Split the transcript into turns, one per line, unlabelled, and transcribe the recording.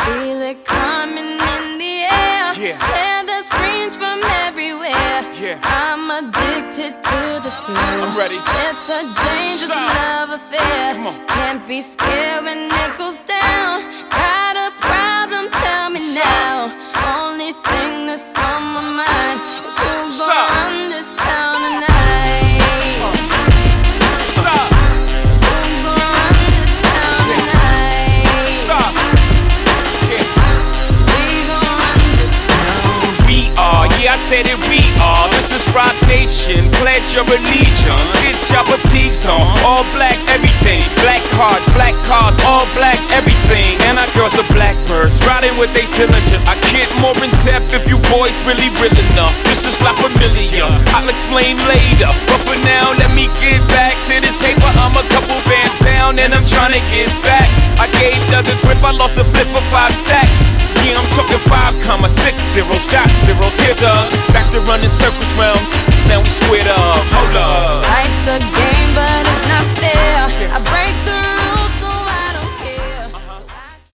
Feel it coming in the air. Hear the screams from everywhere. I'm addicted to the thrill.
I'm ready.
It's a dangerous love affair. Can't be scared when it goes down. Got a problem? Tell me now. Only thing that's on my mind is who's gonna run this town tonight.
I said it, we are. This is Rock Nation. Pledge your allegiance. Get your fatigues on. All black everything. Black cards, all black everything. And our girls are blackbirds, riding with they diligence. I get more in depth if you boys really real enough. This is not familiar, I'll explain later. But for now, let me get back to this paper. I'm a couple bands down and I'm trying to get back. I gave Doug a grip, I lost a flip for 5 stacks. Yeah, I'm talking 5,60, shot zeros. Here, Doug, back to running circles round.